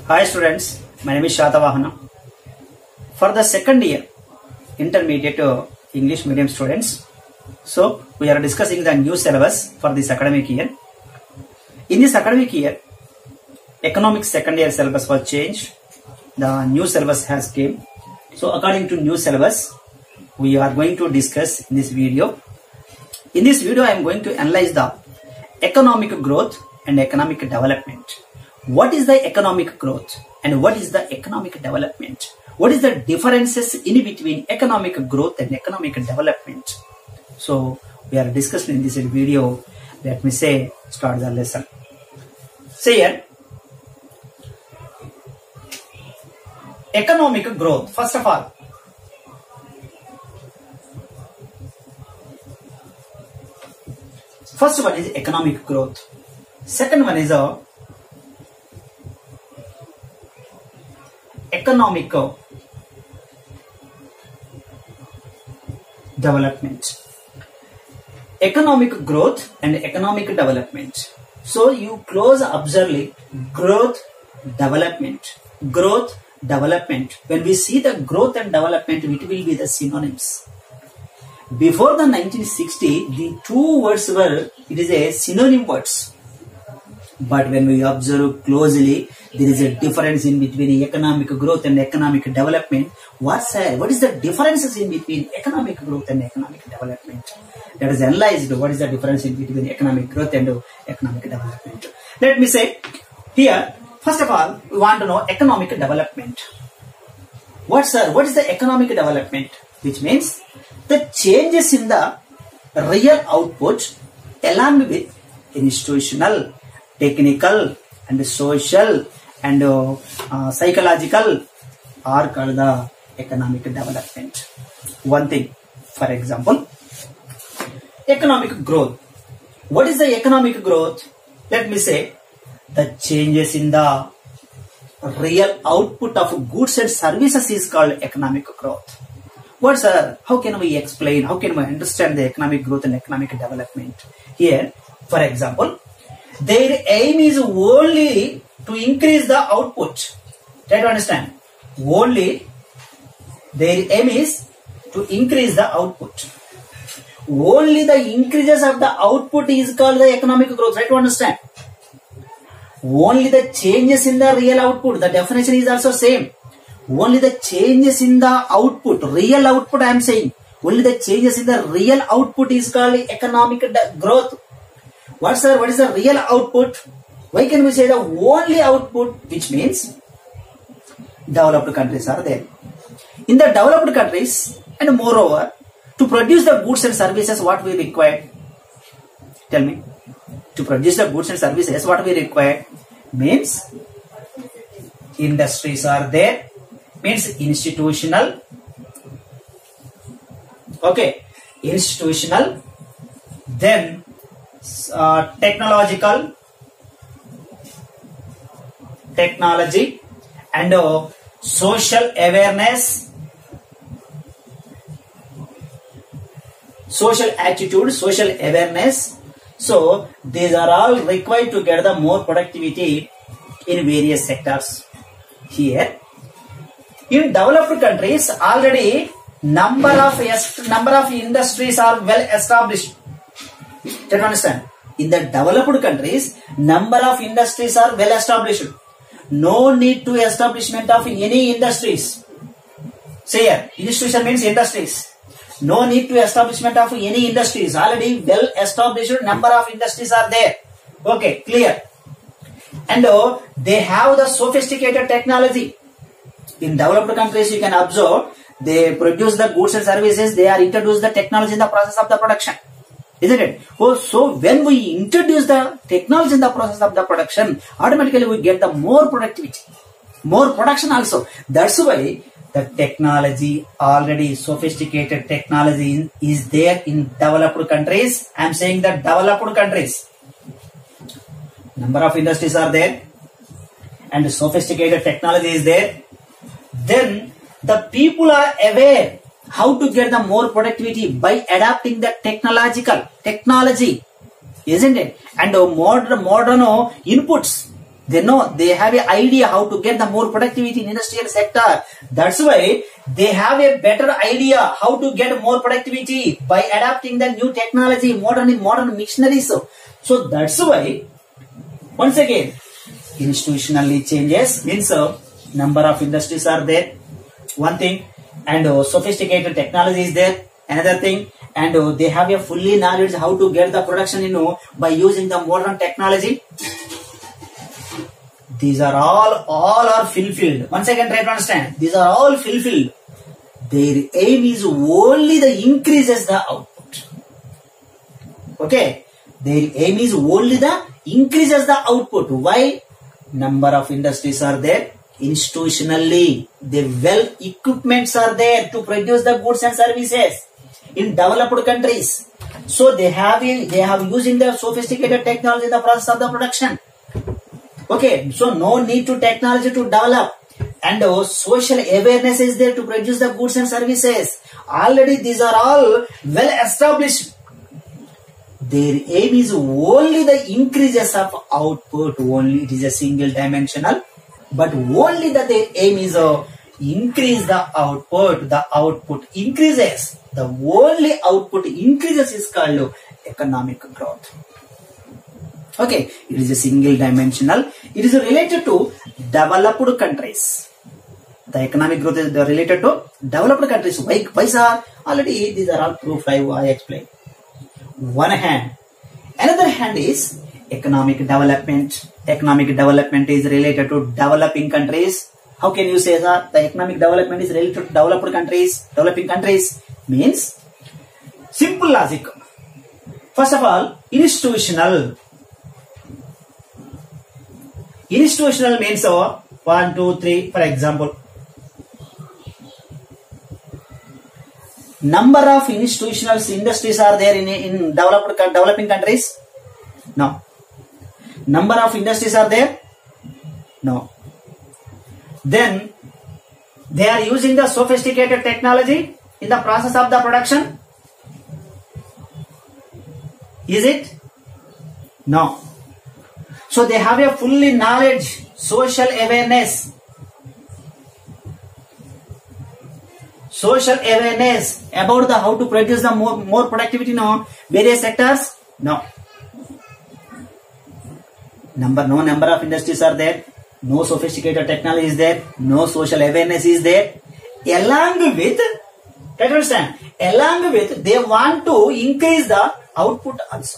Hi students, my name is Shatavahana. For the second year intermediate English medium students, so we are discussing the new syllabus for this academic year. In this academic year, economics second year syllabus was changed. The new syllabus has came. So according to new syllabus, we are going to discuss in this video. In this video, I am going to analyze the economic growth and economic development. What is the economic growth and what is the economic development? What is the differences in between economic growth and economic development? So we are discussing in this video. Let me start the lesson. Say here, economic growth. First of all, first one is economic growth. Second one is economic development. Economic growth and economic development. So you close observe growth, development. Growth, development. When we see the growth and development, it will be the synonyms. Before the 1960, the two words were, it is a synonym words. But when we observe closely, there is a difference in between economic growth and economic development. What is the differences in between economic growth and economic development? That is analyzed. What is the difference in between economic growth and economic development? Let me say here, first of all, we want to know economic development. What is the economic development? Which means the changes in the real output along with institutional, technical and social and psychological are called the economic development. One thing, for example, economic growth. What is the economic growth? Let me say the changes in the real output of goods and services is called economic growth. How can we explain, how can we understand the economic growth and economic development? Here, for example, their aim is only to increase the output. Try to understand. Only their aim is to increase the output. Only the increases of the output is called the economic growth. Try to understand. Only the changes in the real output. The definition is also same. Only the changes in the output, real output I am saying. Only the changes in the real output is called economic growth. What is the real output? Why can we say the only output? Which means developed countries are there. In the developed countries and moreover, to produce the goods and services, what we require? Tell me. To produce the goods and services, what we require? Means industries are there. Means institutional. Okay. Institutional. Then technology and social awareness, social attitude, social awareness. So these are all required to get the more productivity in various sectors. Here in developed countries, already number of industries are well established. Do you understand? In the developed countries, number of industries are well established. No need to establishment of any industries. Say here, institution means industries. No need to establishment of any industries. Already well established number of industries are there. Okay, clear. And they have the sophisticated technology. In developed countries, you can observe they produce the goods and services. They are introduce the technology in the process of the production. Isn't it? Oh, so when we introduce the technology in the process of the production, automatically we get the more productivity, more production also. That's why the technology, already sophisticated technology is there in developed countries. I am saying that developed countries. Number of industries are there and sophisticated technology is there. Then the people are aware how to get the more productivity by adapting the technology, isn't it? And modern inputs. They know, they have an idea how to get the more productivity in industrial sector. That's why they have a better idea how to get more productivity by adapting the new technology, modern machineries. So that's why, once again, institutionally changes means number of industries are there, one thing, and sophisticated technology is there, another thing, and they have a fully knowledge how to get the production by using the modern technology. These are all are fulfilled. Once again, try to understand. These are all fulfilled. Their aim is only the increases the output. Okay. Their aim is only the increases the output. Why? Number of industries are there. Institutionally, the well equipments are there to produce the goods and services in developed countries. So they have using the sophisticated technology in the process of the production. Okay, so no need to technology to develop, and social awareness is there to produce the goods and services. Already these are all well established. Their aim is only the increases of output. Only it is a single dimensional, but only that their aim is increase the output. The output increases. The only output increases is called economic growth. Okay, it is a single dimensional. It is related to developed countries. The economic growth is related to developed countries. Why sir? Already these are all proof I explained. One hand. Another hand is economic development. Economic development is related to developing countries. How can you say that the economic development is related to developed countries? Developing countries means simple logic. First of all, institutional. Institutional means 1, 2, 3. For example, number of institutional industries are there in developing countries? No. Number of industries are there? No. Then they are using the sophisticated technology in the process of the production? Is it? No. So they have a fully knowledge, social awareness. Social awareness about the how to produce the more productivity in various sectors? No. No number of industries are there. No sophisticated technology is there. No social awareness is there. Along with, try to understand, along with they want to increase the output also.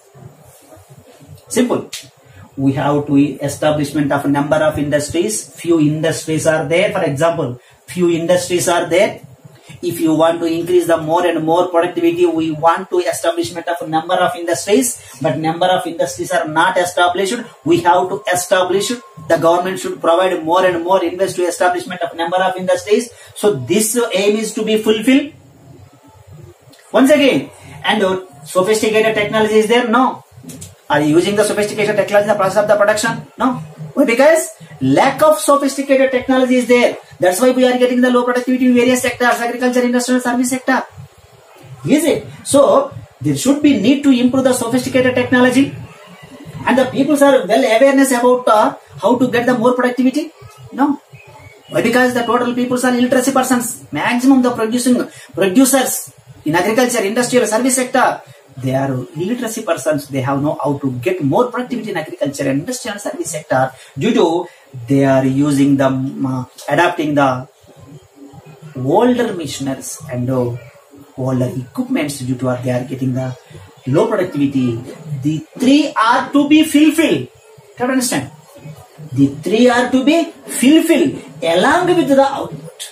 Simple. We have to establishment of a number of industries. Few industries are there. For example, few industries are there. If you want to increase the more and more productivity, we want to establishment of a number of industries, but number of industries are not established. We have to establish. The government should provide more and more invest to establishment of number of industries. So this aim is to be fulfilled. Once again, and sophisticated technology is there? No. Are you using the sophisticated technology in the process of the production? No. Why? Because lack of sophisticated technology is there. That's why we are getting the low productivity in various sectors, agriculture, industrial, service sector. Is it? So there should be need to improve the sophisticated technology, and the people are well awareness about how to get the more productivity. No. Why? Because the total people are illiteracy persons. Maximum the producers in agriculture, industrial, service sector, they are illiteracy persons. They have know how to get more productivity in agriculture and industrial service sector due to they are using the adapting the older machineries and older equipments due to they are getting the low productivity. The three are to be fulfilled. Can you understand? The three are to be fulfilled along with the output.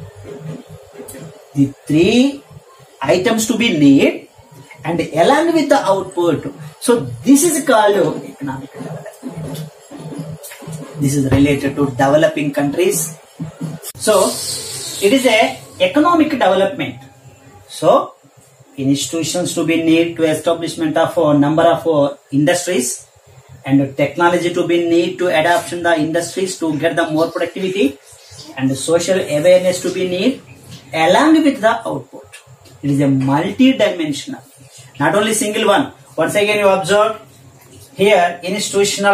The three items to be need and along with the output. So this is called economic development. This is related to developing countries. So it is a economic development. So institutions to be need to establishment of a number of industries, and technology to be need to adaptation the industries to get the more productivity, and social awareness to be need along with the output. It is a multi-dimensional, not only single one. Once again you observe here institutional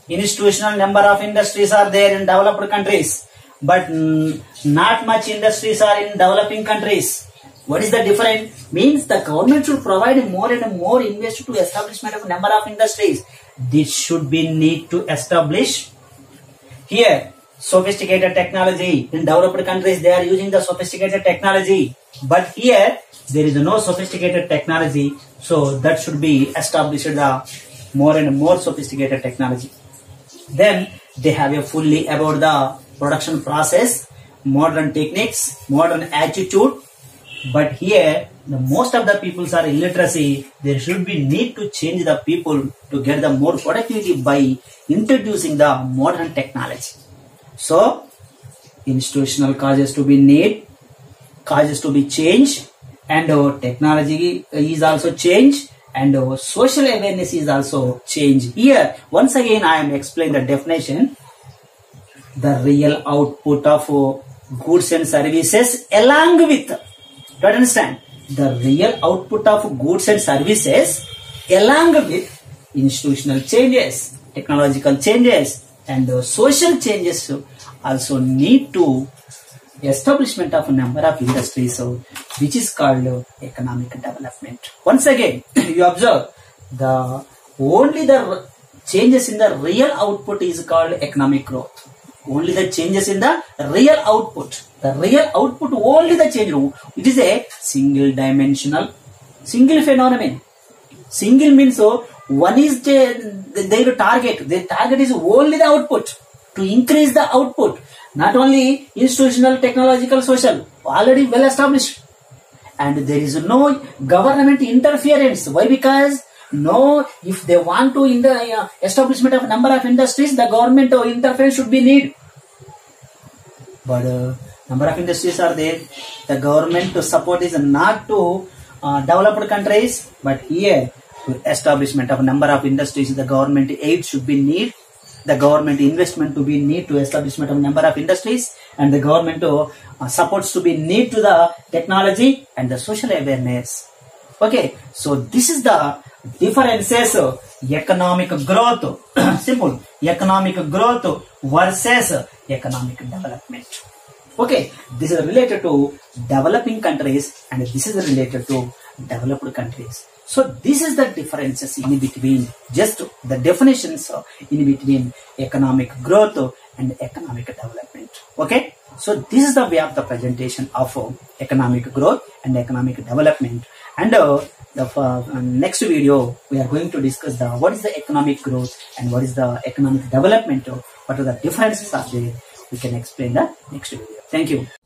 institutional number of industries are there in developed countries, but not much industries are in developing countries. What is the difference? Means the government should provide more and more invest to establishment of number of industries. This should be need to establish here sophisticated technology. In developed countries, they are using the sophisticated technology, but here there is no sophisticated technology, so that should be established the more and more sophisticated technology. Then they have a fully about the production process, modern techniques, modern attitude. But here, the most of the peoples are illiteracy. There should be need to change the people to get the more productivity by introducing the modern technology. So, institutional causes to be need, causes to be changed, and technology is also changed, and social awareness is also changed. Here, once again, I am explaining the definition. The real output of goods and services along with, do you understand? The real output of goods and services along with institutional changes, technological changes, and social changes also need to establishment of a number of industries, which is called economic development. Once again, you observe only the changes in the real output is called economic growth. Only the changes in the real output. The real output, only the change. It is a single dimensional, single phenomenon. Single means one is their target. Their target is only the output. To increase the output. Not only institutional, technological, social. Already well established. And there is no government interference. Why? Because if they want to in the establishment of number of industries, the government interference should be need. But number of industries are there. The government support is not to developed countries, but here to establishment of number of industries, the government aid should be need. The government investment to be need to establishment of number of industries, and the government supports to be need to the technology and the social awareness. Okay, so this is the differences of economic growth. Simple. Economic growth versus economic development. Okay, this is related to developing countries and this is related to developed countries. So this is the differences in between, just the definitions in between economic growth and economic development. Okay, so this is the way of the presentation of economic growth and economic development. And the next video we are going to discuss what is the economic growth and what is the economic development. What are the differences are there? We can explain the next video. Thank you.